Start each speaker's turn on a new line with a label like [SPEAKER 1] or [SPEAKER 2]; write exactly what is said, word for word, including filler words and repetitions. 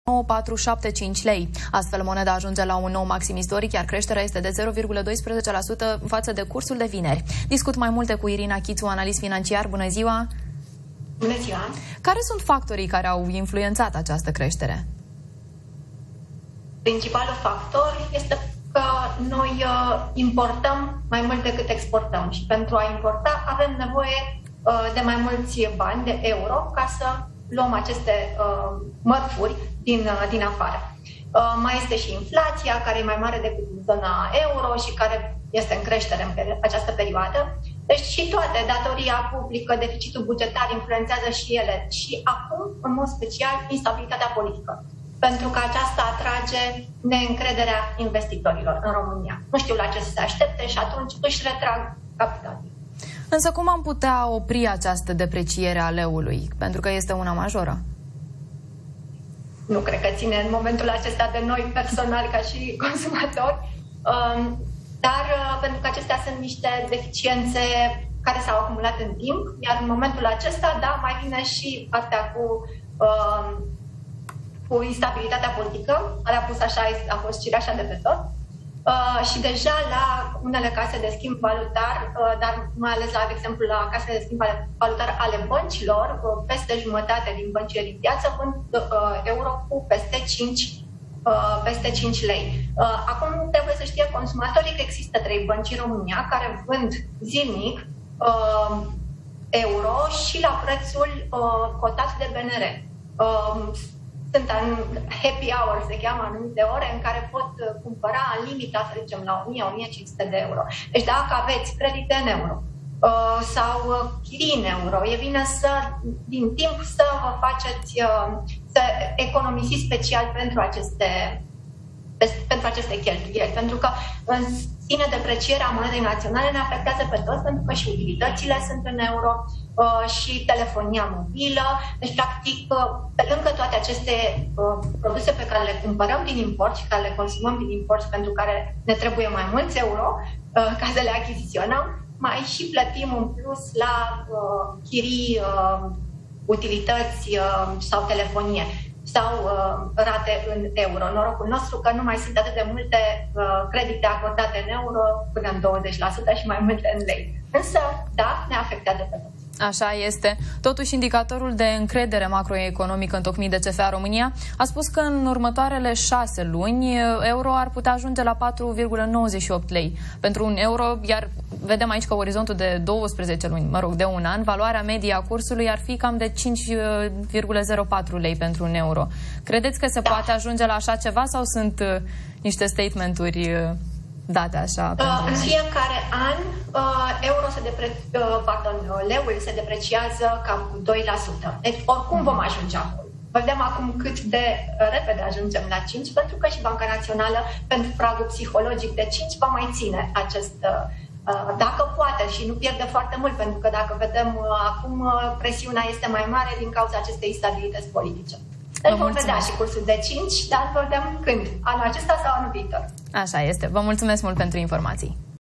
[SPEAKER 1] nouă virgulă patru șapte cinci lei. Astfel, moneda ajunge la un nou maxim istoric, iar creșterea este de zero virgulă doisprezece la sută față de cursul de vineri. Discut mai multe cu Irina Chițu, analist financiar. Bună ziua!
[SPEAKER 2] Bună ziua!
[SPEAKER 1] Care sunt factorii care au influențat această creștere?
[SPEAKER 2] Principalul factor este că noi importăm mai mult decât exportăm și pentru a importa avem nevoie de mai mulți bani, de euro, ca să luăm aceste mărfuri din, din afară. Mai este și inflația, care e mai mare decât în zona euro și care este în creștere în această perioadă. Deci și toate, datoria publică, deficitul bugetar influențează și ele. Și acum, în mod special, instabilitatea politică. Pentru că aceasta atrage neîncrederea investitorilor în România. Nu știu la ce să se aștepte și atunci își retrag capitalul.
[SPEAKER 1] Însă cum am putea opri această depreciere a leului? Pentru că este una majoră.
[SPEAKER 2] Nu cred că ține în momentul acesta de noi personal ca și consumatori, dar pentru că acestea sunt niște deficiențe care s-au acumulat în timp, iar în momentul acesta, da, mai vine și partea cu, cu instabilitatea politică, care a pus așa, a fost cireașa de pe tot. Uh, și deja la unele case de schimb valutar, uh, dar mai ales la, de exemplu, la casele de schimb valutar ale băncilor, uh, peste jumătate din băncile din piață vând uh, euro cu peste cinci, uh, peste cinci lei. Uh, acum trebuie să știe consumatorii că există trei bănci în România care vând zilnic uh, euro și la prețul uh, cotat de B N R. Uh, Sunt în happy hour, se cheamă, anumite ore în care pot cumpăra în limita, să zicem, la o mie - o mie cinci sute de euro. Deci dacă aveți credite în euro uh, sau chirii în euro, e bine să, din timp, să vă faceți, uh, să economisiți special pentru aceste, pentru aceste cheltuieli. Pentru că în sine deprecierea monedei naționale ne afectează pe toți, pentru că și utilitățile sunt în euro, și telefonia mobilă. Deci, practic, pe lângă toate aceste produse pe care le cumpărăm din import și care le consumăm din import și pentru care ne trebuie mai mulți euro ca să le achiziționăm, mai și plătim un plus la chirii, utilități sau telefonie sau uh, rate în euro. Norocul nostru că nu mai sunt atât de multe uh, credite acordate în euro până în douăzeci la sută și mai multe în lei. Însă, da, ne afectează pe toți.
[SPEAKER 1] Așa este. Totuși, indicatorul de încredere macroeconomică întocmit de C F A România a spus că în următoarele șase luni euro ar putea ajunge la patru virgulă nouăzeci și opt lei pentru un euro, iar vedem aici că orizontul de douăsprezece luni, mă rog, de un an, valoarea medie a cursului ar fi cam de cinci virgulă zero patru lei pentru un euro. Credeți că se da. poate ajunge la așa ceva sau sunt uh, niște statementuri uh, date așa?
[SPEAKER 2] Uh, în fiecare an, uh, euro se depre... uh, pardon, leul se depreciază cam cu doi la sută. Deci oricum vom ajunge acolo. Vedem acum cât de repede ajungem la cinci, pentru că și Banca Națională, pentru pragul psihologic de cinci, va mai ține acest, uh, dacă poate, și nu pierde foarte mult, pentru că dacă vedem uh, acum, uh, presiunea este mai mare din cauza acestei instabilități politice. Deci vom vedea și cursul de cinci, dar vedem când, anul acesta sau anul viitor.
[SPEAKER 1] Așa este. Vă mulțumesc mult pentru informații.